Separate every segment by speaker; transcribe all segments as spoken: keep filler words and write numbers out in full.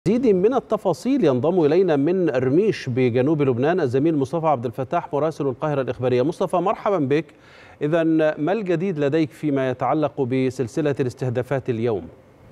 Speaker 1: مزيد من التفاصيل ينضم إلينا من رميش بجنوب لبنان الزميل مصطفى عبد الفتاح مراسل القاهرة الإخبارية. مصطفى، مرحبا بك. إذا ما الجديد لديك فيما يتعلق بسلسلة الاستهدافات اليوم؟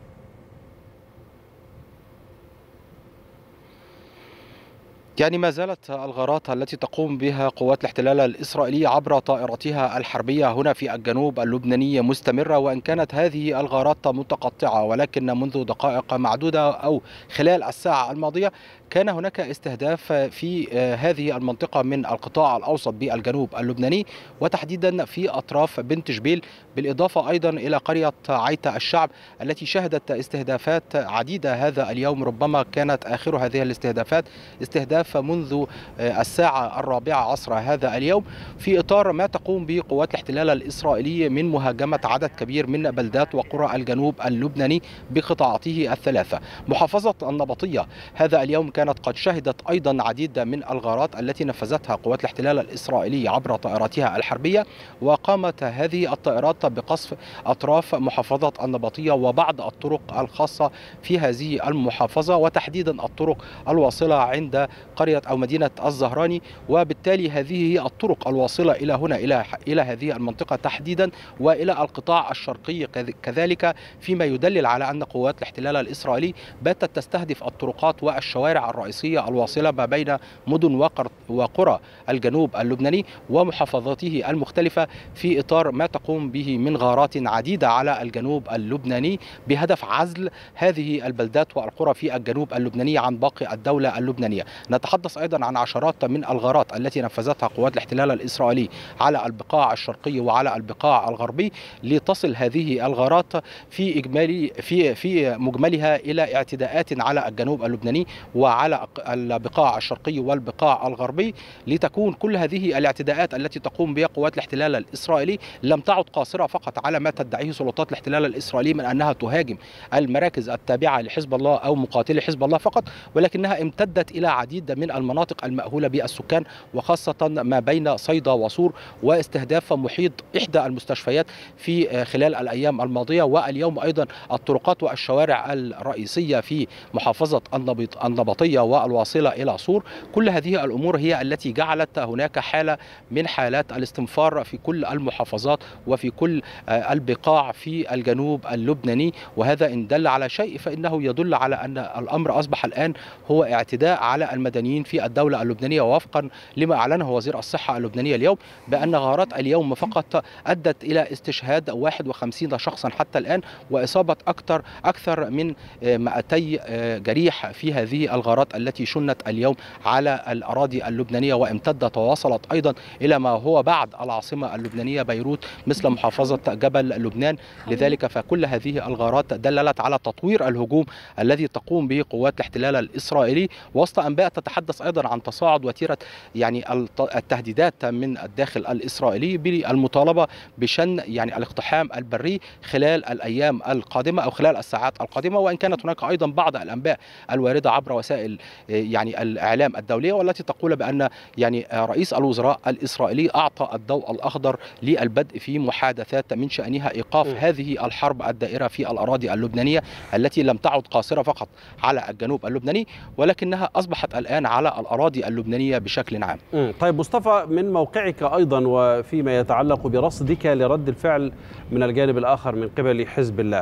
Speaker 2: يعني ما زالت الغارات التي تقوم بها قوات الاحتلال الإسرائيلية عبر طائراتها الحربية هنا في الجنوب اللبناني مستمرة، وإن كانت هذه الغارات متقطعة، ولكن منذ دقائق معدودة أو خلال الساعة الماضية كان هناك استهداف في هذه المنطقة من القطاع الأوسط بالجنوب اللبناني، وتحديدا في أطراف بنت جبيل، بالإضافة أيضا إلى قرية عيتا الشعب التي شهدت استهدافات عديدة هذا اليوم. ربما كانت آخر هذه الاستهدافات استهداف منذ الساعة الرابعة عصر هذا اليوم، في إطار ما تقوم به قوات الاحتلال الإسرائيلي من مهاجمة عدد كبير من بلدات وقرى الجنوب اللبناني بقطاعاته الثلاثة. محافظة النبطية هذا اليوم كانت قد شهدت أيضا عديد من الغارات التي نفذتها قوات الاحتلال الإسرائيلي عبر طائراتها الحربية، وقامت هذه الطائرات بقصف أطراف محافظة النبطية وبعض الطرق الخاصة في هذه المحافظة، وتحديدا الطرق الواصلة عند قرية أو مدينة الزهراني، وبالتالي هذه هي الطرق الواصلة إلى هنا إلى إلى هذه المنطقة تحديدا وإلى القطاع الشرقي كذلك، فيما يدلل على أن قوات الاحتلال الإسرائيلي باتت تستهدف الطرقات والشوارع الرئيسية الواصلة ما بين مدن وقرى الجنوب اللبناني ومحافظاته المختلفة، في إطار ما تقوم به من غارات عديدة على الجنوب اللبناني بهدف عزل هذه البلدات والقرى في الجنوب اللبناني عن باقي الدولة اللبنانية. نتحدث أيضا عن عشرات من الغارات التي نفذتها قوات الاحتلال الإسرائيلي على البقاع الشرقي وعلى البقاع الغربي، لتصل هذه الغارات في إجمالي في في مجملها إلى اعتداءات على الجنوب اللبناني وعلى البقاع الشرقي والبقاع الغربي، لتكون كل هذه الاعتداءات التي تقوم بها قوات الاحتلال الإسرائيلي لم تعد قاصرة فقط على ما تدعيه سلطات الاحتلال الإسرائيلي من أنها تهاجم المراكز التابعة لحزب الله أو مقاتلي حزب الله فقط، ولكنها امتدت إلى عديد من المناطق المأهولة بالسكان، وخاصة ما بين صيدا وصور، واستهداف محيط إحدى المستشفيات في خلال الأيام الماضية، واليوم أيضا الطرقات والشوارع الرئيسية في محافظة النبطية والواصلة إلى صور. كل هذه الأمور هي التي جعلت هناك حالة من حالات الاستنفار في كل المحافظات وفي كل البقاع في الجنوب اللبناني، وهذا إن دل على شيء فإنه يدل على أن الأمر أصبح الآن هو اعتداء على المدنيين في الدولة اللبنانية، وفقا لما أعلنه وزير الصحة اللبنانية اليوم بأن غارات اليوم فقط أدت إلى استشهاد واحد وخمسين شخصا حتى الآن، وإصابة أكثر أكثر من مئتي جريح في هذه الغارات التي شنت اليوم على الأراضي اللبنانية، وامتدت ووصلت أيضا إلى ما هو بعد العاصمة اللبنانية بيروت مثل محافظة جبل لبنان. لذلك فكل هذه الغارات دللت على تطوير الهجوم الذي تقوم به قوات الاحتلال الإسرائيلي، وسط أنباء تتحدث أيضا عن تصاعد وتيرة يعني التهديدات من الداخل الإسرائيلي بالمطالبة بشن يعني الاقتحام البري خلال الأيام القادمة أو خلال الساعات القادمة، وإن كانت هناك أيضا بعض الأنباء الواردة عبر وسائل يعني الإعلام الدولية والتي تقول بأن يعني رئيس الوزراء الإسرائيلي أعطى الضوء الأخضر للبدء في محادثات من شأنها إيقاف م. هذه الحرب الدائرة في الأراضي اللبنانية التي لم تعد قاصرة فقط على الجنوب اللبناني، ولكنها أصبحت الآن على الأراضي اللبنانية بشكل عام.
Speaker 1: طيب مصطفى، من موقعك أيضا وفيما يتعلق برصدك لرد الفعل من الجانب الآخر من قبل حزب الله،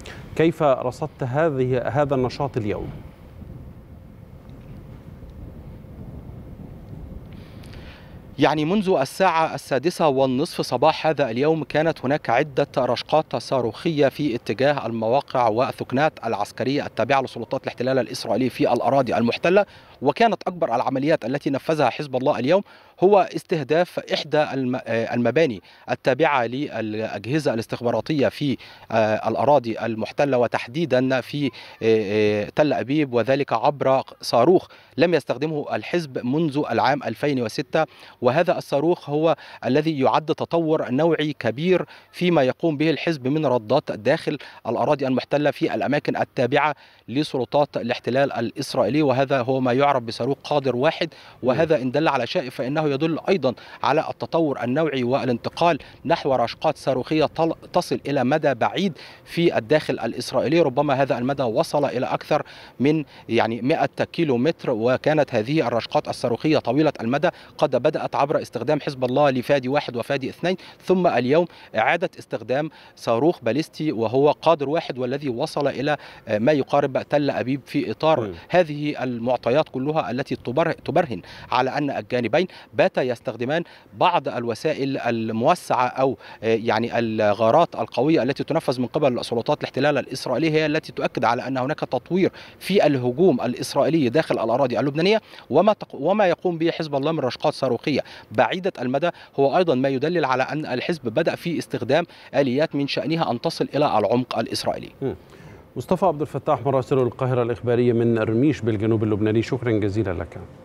Speaker 1: كيف رصدت هذه هذا النشاط اليوم؟
Speaker 2: يعني منذ الساعة السادسة والنصف صباح هذا اليوم كانت هناك عدة رشقات صاروخية في اتجاه المواقع والثكنات العسكرية التابعة لسلطات الاحتلال الإسرائيلي في الأراضي المحتلة، وكانت أكبر العمليات التي نفذها حزب الله اليوم هو استهداف إحدى المباني التابعة للأجهزة الاستخباراتية في الأراضي المحتلة، وتحديدا في تل أبيب، وذلك عبر صاروخ لم يستخدمه الحزب منذ العام ألفين وستة، وهذا الصاروخ هو الذي يعد تطور نوعي كبير فيما يقوم به الحزب من ردات داخل الأراضي المحتلة في الأماكن التابعة لسلطات الاحتلال الإسرائيلي، وهذا هو ما يعرف بصاروخ قادر واحد، وهذا إن دل على شيء فإنه يدل أيضا على التطور النوعي والانتقال نحو رشقات صاروخية تصل إلى مدى بعيد في الداخل الإسرائيلي. ربما هذا المدى وصل إلى أكثر من يعني مئة كيلو متر، وكانت هذه الرشقات الصاروخية طويلة المدى قد بدأت عبر استخدام حزب الله لفادي واحد وفادي اثنين، ثم اليوم إعادة استخدام صاروخ باليستي وهو قادر واحد والذي وصل إلى ما يقارب تل أبيب في إطار م. هذه المعطيات كلها التي تبرهن على أن الجانبين باتا يستخدمان بعض الوسائل الموسعة أو يعني الغارات القوية التي تنفذ من قبل سلطات الاحتلال الإسرائيلي هي التي تؤكد على أن هناك تطوير في الهجوم الإسرائيلي داخل الأراضي اللبنانية، وما وما يقوم به حزب الله من رشقات صاروخية بعيدة المدى هو أيضا ما يدلل على أن الحزب بدأ في استخدام آليات من شأنها أن تصل إلى العمق الإسرائيلي.
Speaker 1: مصطفى عبد الفتاح مراسل القاهرة الإخبارية من رميش بالجنوب اللبناني، شكرا جزيلا لك.